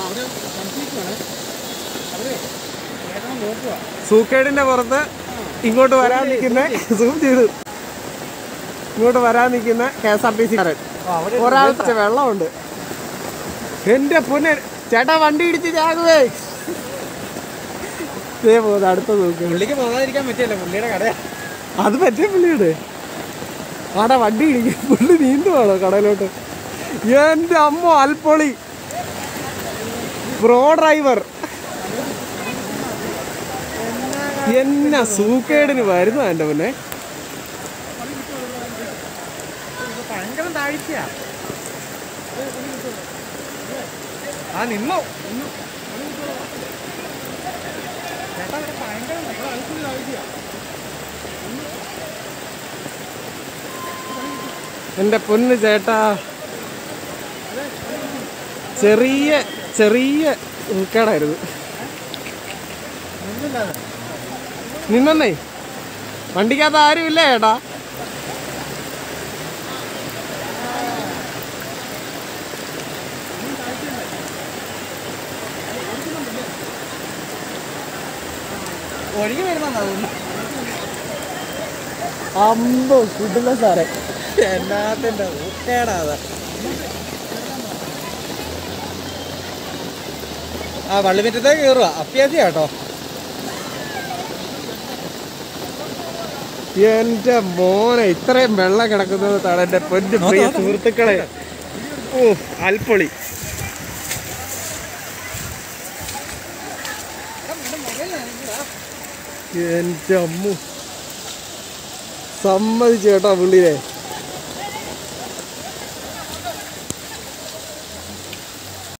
സൂക്കേടിന്റെ പുറത്ത് ഇങ്ങോട്ട് വരാൻ നിൽക്കുന്ന സൂം ചെയ്തു ഇങ്ങോട്ട് വരാൻ നിൽക്കുന്ന KSRTC കാരൻ ഒരാൾക്ക് വെള്ളമുണ്ട്. എന്റെ പൊന്നെ ചേട്ടാ വണ്ടി ഇടിച്ച് ചാകുവേ. പോകുന്നത് അടുത്ത നോക്ക്. പുള്ളിക്ക് പോകാതിരിക്കാൻ പറ്റിയല്ലോ, പുള്ളിയുടെ കട അത് പറ്റിയ പുള്ളിയുടെ ആടാ വണ്ടി ഇടിക്കും. പുള്ളി നീന്തുവാണോ കടയിലോട്ട്? എന്റെ അമ്മ അൽപ്പൊളി പ്രോ ഡ്രൈവർ എന്നാ സൂക്കേടിന് വരുന്ന എന്റെ മുന്നേ. ഭയങ്കര താഴ്ചയാ. ആ നിന്നോ എന്റെ പൊന്ന് ചേട്ടാ, ചെറിയ ചെറിയ സൂക്കേടായിരുന്നു. നിന്നേ വണ്ടിക്കകത്ത് ആരുമില്ല ചേട്ടാ. ഒഴുകി വരുന്ന അമ്പോ കിട്ടില്ല സാറേ. എന്നാത്തിന്റെ ഊക്കേടാ. ആ വള്ളിമുറ്റത്തേക്ക് കയറുക അത്യാവശ്യം കേട്ടോ. എന്റെ മോനെ ഇത്രയും വെള്ളം കിടക്കുന്നത് താണ് എന്റെ പൊന്നു പ്രിയ സുഹൃത്തുക്കളെ. ഓ അൽപ്പൊളി. എന്റെ അമ്മു സമ്മതിച്ചു കേട്ടോ പുള്ളിയെ.